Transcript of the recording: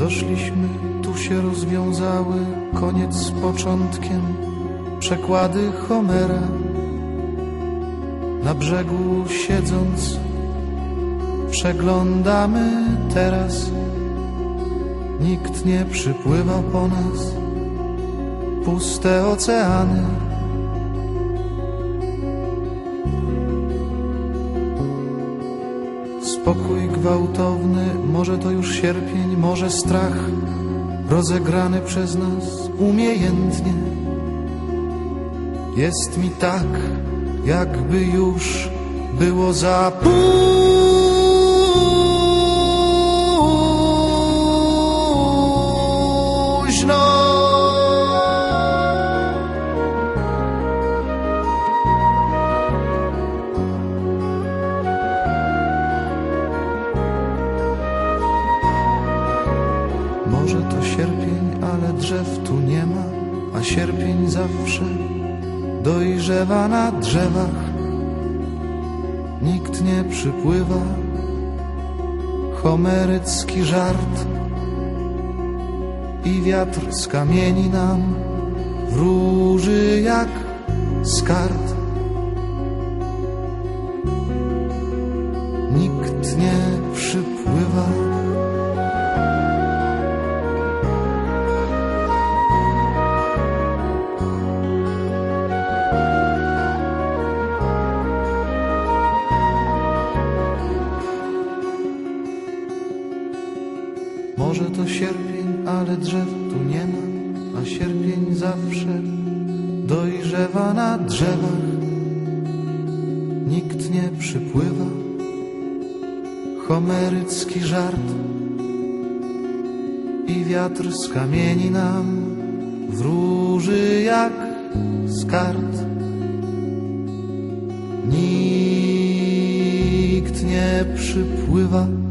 Doszliśmy, tu się rozwiązały, koniec z początkiem, przekłady Homera. Na brzegu siedząc, przeglądamy teraz. Nikt nie przypływał po nas, puste oceany. Spokój gwałtowny, może to już sierpień, może strach rozegrany przez nas umiejętnie. Jest mi tak, jakby już było za późno. Może to sierpień, ale drzew tu nie ma, a sierpień zawsze dojrzewa na drzewach. Nikt nie przypływa, homerycki żart. I wiatr z kamieni nam wróży jak z kart. Nikt nie przypływa. Może to sierpień, ale drzew tu nie ma, a sierpień zawsze dojrzewa na drzewach. Nikt nie przypływa, homerycki żart. I wiatr z kamieni nam wróży jak z kart. Nikt nie przypływa.